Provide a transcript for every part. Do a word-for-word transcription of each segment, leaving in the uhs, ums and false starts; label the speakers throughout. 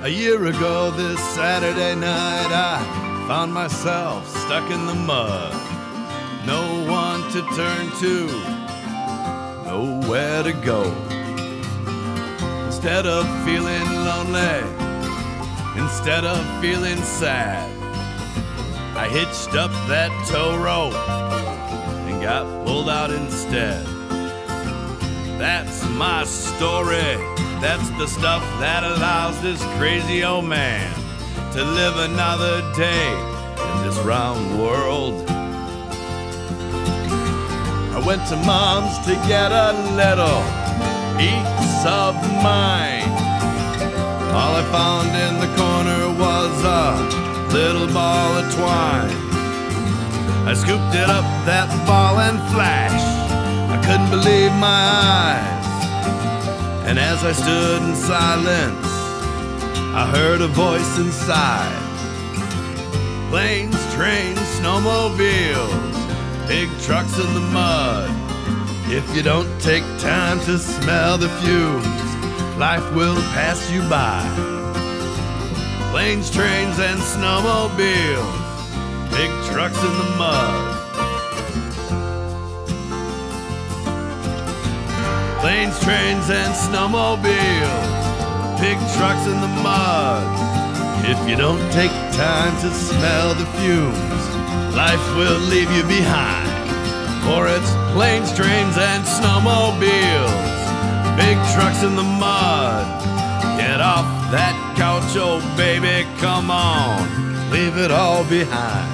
Speaker 1: A year ago this Saturday night I found myself stuck in the mud. No one to turn to, nowhere to go. Instead of feeling lonely, instead of feeling sad, I hitched up that tow rope and got pulled out instead. That's my story. That's the stuff that allows this crazy old man to live another day in this round world. I went to Mom's to get a little peace of mind. All I found in the corner was a little ball of twine. I scooped it up, that ball, and flash, I couldn't believe my eyes. And as I stood in silence, I heard a voice inside. Planes, trains, snowmobiles, big trucks in the mud. If you don't take time to smell the fumes, life will pass you by. Planes, trains, and snowmobiles, big trucks in the mud. Planes, trains, and snowmobiles, big trucks in the mud. If you don't take time to smell the fumes, life will leave you behind. For it's planes, trains, and snowmobiles, big trucks in the mud. Get off that couch, oh baby, come on, leave it all behind.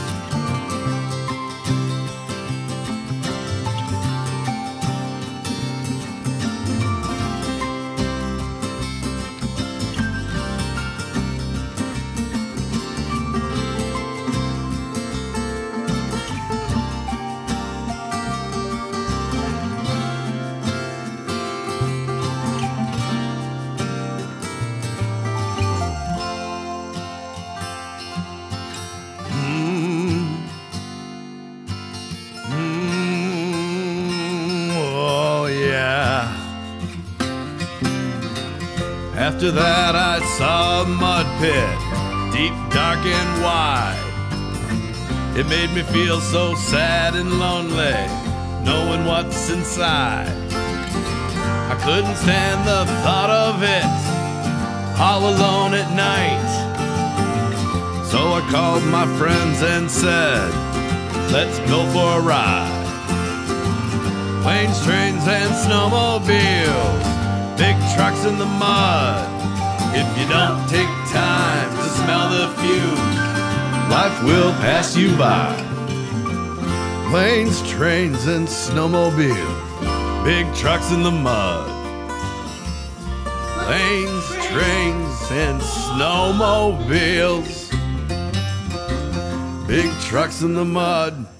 Speaker 1: After that I saw a mud pit, deep, dark, and wide. It made me feel so sad and lonely, knowing what's inside. I couldn't stand the thought of it, all alone at night. So I called my friends and said, let's go for a ride. Planes, trains, and snowmobiles, big trucks in the mud. If you don't take time to smell the fumes, life will pass you by. Planes, trains, and snowmobiles, big trucks in the mud. Planes, trains, and snowmobiles, big trucks in the mud.